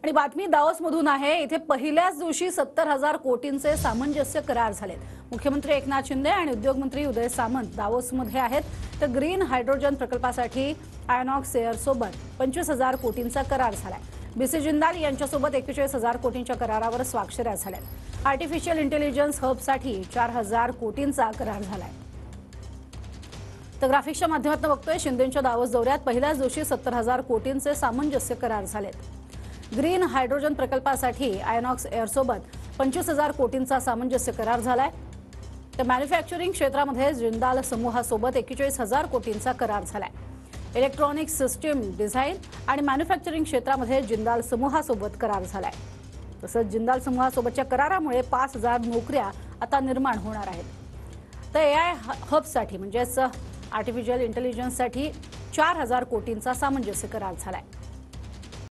आणि बातमी दावोसमधून आहे। इथे पहिल्याच दिवशी 70,000 कोटींचे सामंजस्य करार झाले। मुख्यमंत्री एकनाथ शिंदे आणि उद्योग मंत्री उदय सामंत दावोसमध्ये आहेत। तर ग्रीन हायड्रोजन प्रकल्पासाठी आयनॉक्स एअर सोबत 25,000 कोटींचा करार झालाय। बीसी जिंदाल यांच्यासोबत 41,000 कोटींच्या करारावर स्वाक्षऱ्या झाल्यात। आर्टिफिशियल इंटेलिजन्स हबसाठी 4,000 कोटींचा करार झालाय। तर ग्राफिक्सच्या माध्यमातून बघतोय शिंदेंच्या दावोस दौऱ्यात पहिल्याच दिवशी 70,000 कोटींचे सामंजस्य करार झालेत। ग्रीन हायड्रोजन प्रकल्पासाठी आयनॉक्स एअर सोबत 25,000 कोटींचा सामंजस्य करार झालाय। तर मॅन्युफॅक्चरिंग क्षेत्रामध्ये जिंदाल समूहासोबत 41,000 कोटींचा करार झालाय। इलेक्ट्रॉनिक सिस्टीम डिझाइन आणि मॅन्युफॅक्चरिंग क्षेत्रामध्ये जिंदाल समूहासोबत करार झालाय। तसंच जिंदाल समूहासोबतच्या करारामुळे 5,000 नोकऱ्या आता निर्माण होणार आहेत। तर एआय हबसाठी म्हणजेच आर्टिफिशियल इंटेलिजन्ससाठी 4,000 कोटींचा सामंजस्य करार झालाय।